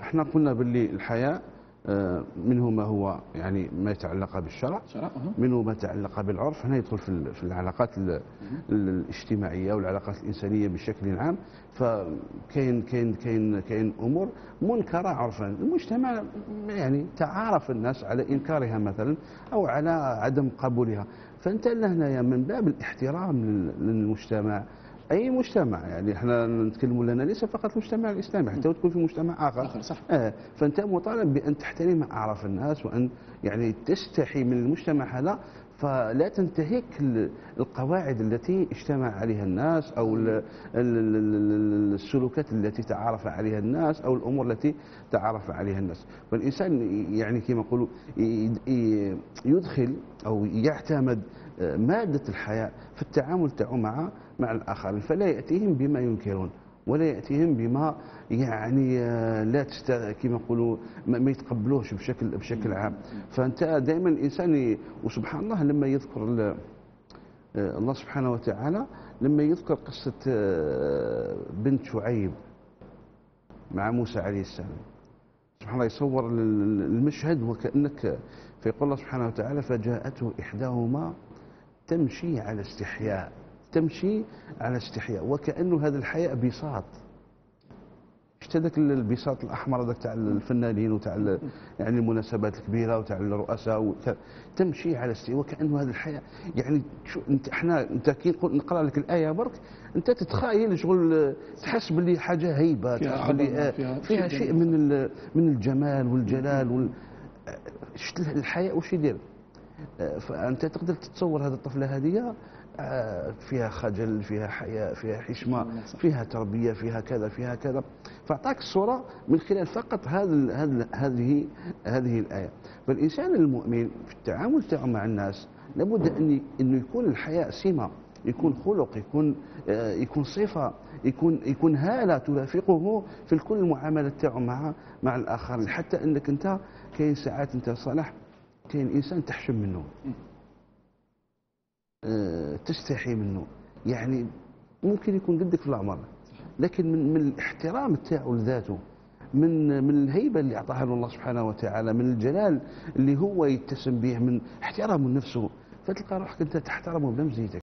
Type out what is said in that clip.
احنا قلنا باللي الحياء منه ما هو يعني ما يتعلق بالشرع، منه ما يتعلق بالعرف. هنا يدخل في العلاقات الاجتماعيه والعلاقات الانسانيه بشكل عام. فكاين كاين امور منكره عرفا، المجتمع يعني تعارف الناس على انكارها مثلا او على عدم قبولها. فانت هنايا من باب الاحترام للمجتمع، اي مجتمع، يعني احنا نتكلموا لنا ليس فقط المجتمع الاسلامي، حتى تكون في مجتمع اخر صح. فانت مطالب بان تحترم اعراف الناس، وان يعني تستحي من المجتمع هذا، فلا تنتهك القواعد التي اجتمع عليها الناس، او السلوكات التي تعارف عليها الناس، او الامور التي تعارف عليها الناس. فالانسان يعني كما نقولوا يدخل او يعتمد مادة الحياء في التعامل تاعو مع الآخرين، فلا يأتيهم بما ينكرون، ولا يأتيهم بما يعني لا كما نقولوا ما يتقبلوش بشكل عام. فأنت دائما الإنسان وسبحان الله لما يذكر الله سبحانه وتعالى لما يذكر قصة بنت شعيب مع موسى عليه السلام، سبحان الله يصور المشهد وكأنك، فيقول الله سبحانه وتعالى فجاءته إحداهما تمشي على استحياء، تمشي على استحياء، وكأنه هذا الحياء بساط. شفت هذاك البساط الاحمر هذاك تاع الفنانين وتاع يعني المناسبات الكبيره وتاع الرؤساء تمشي على استحياء، وكأنه هذا الحياء يعني انت كي نقرا لك الايه برك انت تتخيل شغل تحس باللي حاجه هيبه، تحس باللي فيها شيء من الجمال والجلال شفت الحياء واش يدير. فانت تقدر تتصور هذه الطفله هذه فيها خجل، فيها حياء، فيها حشمه، فيها تربيه، فيها كذا فيها كذا. فاعطاك الصوره من خلال فقط هذه الايه. فالانسان المؤمن في التعامل تاعه مع الناس لابد انه يكون الحياء سمه، يكون خلق، يكون صفه، يكون هاله ترافقه في كل المعاملات تاعه مع الاخرين. حتى انك انت كاين ساعات انت صالح كاين انسان تحشم منه، تستحي منه، يعني ممكن يكون قدك في العمر، لكن من الاحترام تاعو لذاته، من الهيبه اللي اعطاها له الله سبحانه وتعالى، من الجلال اللي هو يتسم به، من احترامه لنفسه، فتلقى روحك انت تحترمه بلا مزيتك.